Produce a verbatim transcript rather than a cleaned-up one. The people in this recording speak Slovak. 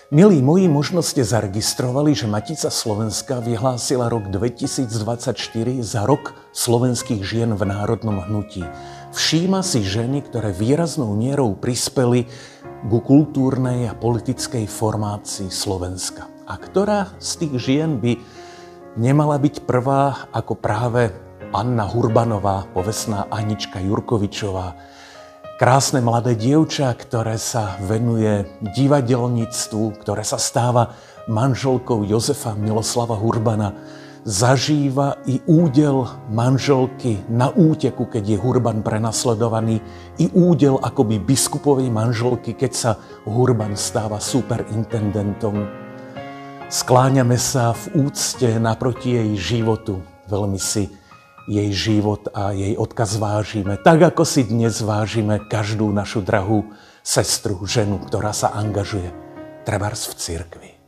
Milí moji, možno ste zaregistrovali, že Matica Slovenska vyhlásila rok dvetisícdvadsaťštyri za rok slovenských žien v národnom hnutí. Všíma si ženy, ktoré výraznou mierou prispeli ku kultúrnej a politickej formácii Slovenska. A ktorá z tých žien by nemala byť prvá ako práve Anna Hurbanová, povestná Anička Jurkovičová, krásne mladé dievča, ktoré sa venuje divadelníctvu, ktoré sa stáva manželkou Jozefa Miloslava Hurbana, zažíva i údel manželky na úteku, keď je Hurban prenasledovaný, i údel akoby biskupovej manželky, keď sa Hurban stáva superintendentom. Skláňame sa v úcte naproti jej životu, veľmi si jej život a jej odkaz vážime, tak ako si dnes vážime každú našu drahú sestru, ženu, ktorá sa angažuje trebárs v cirkvi.